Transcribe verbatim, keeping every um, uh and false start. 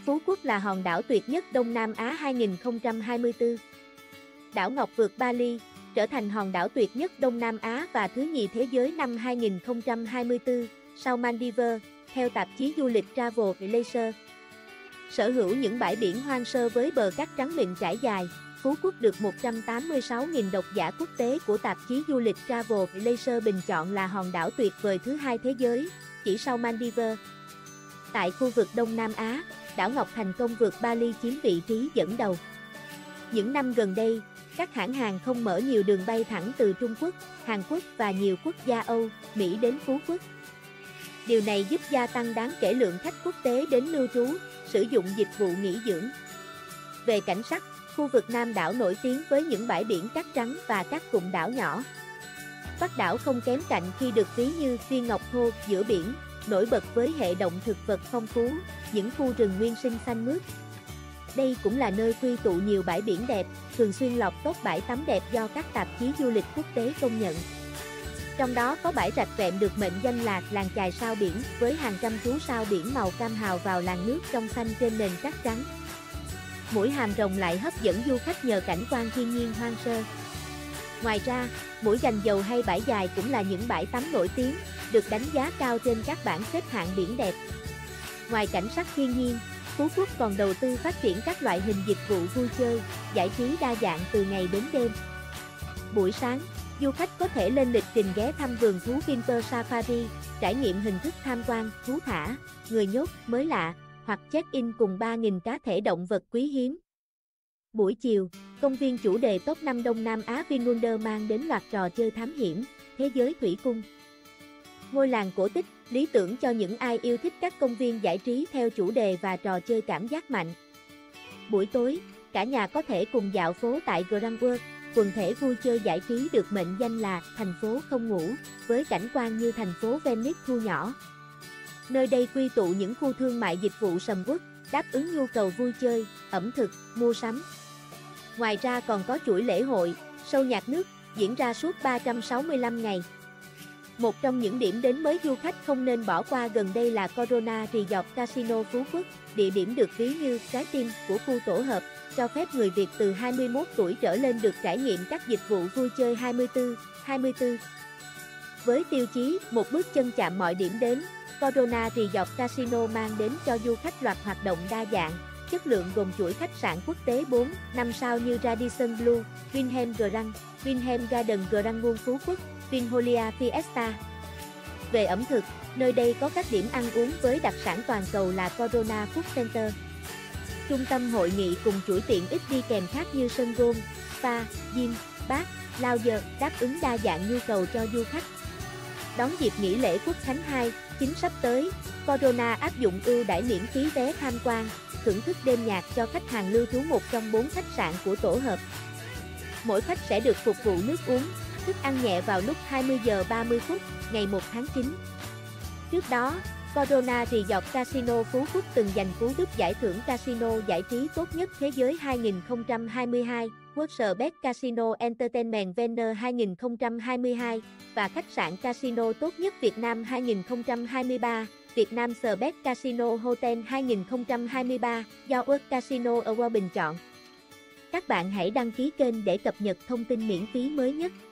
Phú Quốc là hòn đảo tuyệt nhất Đông Nam Á hai nghìn không trăm hai mươi tư. Đảo Ngọc vượt Bali, trở thành hòn đảo tuyệt nhất Đông Nam Á và thứ nhì thế giới năm hai nghìn không trăm hai mươi tư, sau Maldives, theo tạp chí du lịch Travel Leisure. Sở hữu những bãi biển hoang sơ với bờ cát trắng mịn trải dài, Phú Quốc được một trăm tám mươi sáu nghìn độc giả quốc tế của tạp chí du lịch Travel Leisure bình chọn là hòn đảo tuyệt vời thứ hai thế giới, chỉ sau Maldives. Tại khu vực Đông Nam Á, đảo Ngọc thành công vượt Bali chiếm vị trí dẫn đầu. Những năm gần đây, các hãng hàng không mở nhiều đường bay thẳng từ Trung Quốc, Hàn Quốc và nhiều quốc gia Âu, Mỹ đến Phú Quốc. Điều này giúp gia tăng đáng kể lượng khách quốc tế đến lưu trú, sử dụng dịch vụ nghỉ dưỡng. Về cảnh sắc, khu vực Nam đảo nổi tiếng với những bãi biển cát trắng và các cụm đảo nhỏ. Bắc đảo không kém cạnh khi được ví như viên ngọc thô giữa biển, nổi bật với hệ động thực vật phong phú, những khu rừng nguyên sinh xanh mướt. Đây cũng là nơi quy tụ nhiều bãi biển đẹp, thường xuyên lọt top bãi tắm đẹp do các tạp chí du lịch quốc tế công nhận. Trong đó có bãi Rạch Vẹm được mệnh danh là làng chài sao biển, với hàng trăm chú sao biển màu cam hào vào làn nước trong xanh trên nền cát trắng. Mũi Hàm Rồng lại hấp dẫn du khách nhờ cảnh quan thiên nhiên hoang sơ. Ngoài ra, Mũi Gành Dầu hay Bãi Dài cũng là những bãi tắm nổi tiếng, được đánh giá cao trên các bảng xếp hạng biển đẹp. Ngoài cảnh sắc thiên nhiên, Phú Quốc còn đầu tư phát triển các loại hình dịch vụ vui chơi, giải trí đa dạng từ ngày đến đêm. Buổi sáng, du khách có thể lên lịch trình ghé thăm vườn thú Vinpearl Safari, trải nghiệm hình thức tham quan, thú thả, người nhốt, mới lạ, hoặc check-in cùng ba nghìn cá thể động vật quý hiếm. Buổi chiều, công viên chủ đề top năm Đông Nam Á Vinwonders mang đến loạt trò chơi thám hiểm, thế giới thủy cung. Ngôi làng cổ tích, lý tưởng cho những ai yêu thích các công viên giải trí theo chủ đề và trò chơi cảm giác mạnh. Buổi tối, cả nhà có thể cùng dạo phố tại Grand World, quần thể vui chơi giải trí được mệnh danh là thành phố không ngủ, với cảnh quan như thành phố Venice thu nhỏ. Nơi đây quy tụ những khu thương mại dịch vụ sầm uất, đáp ứng nhu cầu vui chơi, ẩm thực, mua sắm. Ngoài ra còn có chuỗi lễ hội, show nhạc nước, diễn ra suốt ba trăm sáu mươi lăm ngày. Một trong những điểm đến mới du khách không nên bỏ qua gần đây là Corona Resort Casino Phú Quốc, địa điểm được ví như trái tim của khu tổ hợp, cho phép người Việt từ hai mươi mốt tuổi trở lên được trải nghiệm các dịch vụ vui chơi hai mươi tư trên hai mươi tư. Với tiêu chí một bước chân chạm mọi điểm đến, Corona Resort Casino mang đến cho du khách loạt hoạt động đa dạng, chất lượng gồm chuỗi khách sạn quốc tế bốn, năm sao như Radisson Blu, Vinham Grand, Vinham Garden Grand World Phú Quốc, Vinholia Fiesta. Về ẩm thực, nơi đây có các điểm ăn uống với đặc sản toàn cầu là Corona Food Center. Trung tâm hội nghị cùng chuỗi tiện ích đi kèm khác như sân golf, spa, gym, bar, lounge đáp ứng đa dạng nhu cầu cho du khách. Đón dịp nghỉ lễ Quốc khánh hai, chín sắp tới, Corona áp dụng ưu đãi miễn phí vé tham quan, thưởng thức đêm nhạc cho khách hàng lưu trú một trong bốn khách sạn của tổ hợp. Mỗi khách sẽ được phục vụ nước uống, thức ăn nhẹ vào lúc hai mươi giờ ba mươi phút, ngày một tháng chín. Trước đó, Corona Resort Casino Phú Quốc từng giành cú đúp giải thưởng casino giải trí tốt nhất thế giới hai nghìn không trăm hai mươi hai, World's Best Casino Entertainment Venue hai nghìn không trăm hai mươi hai và khách sạn casino tốt nhất Việt Nam hai nghìn không trăm hai mươi ba, Việt Nam Best Casino Hotel hai nghìn không trăm hai mươi ba do World Casino Award bình chọn. Các bạn hãy đăng ký kênh để cập nhật thông tin miễn phí mới nhất.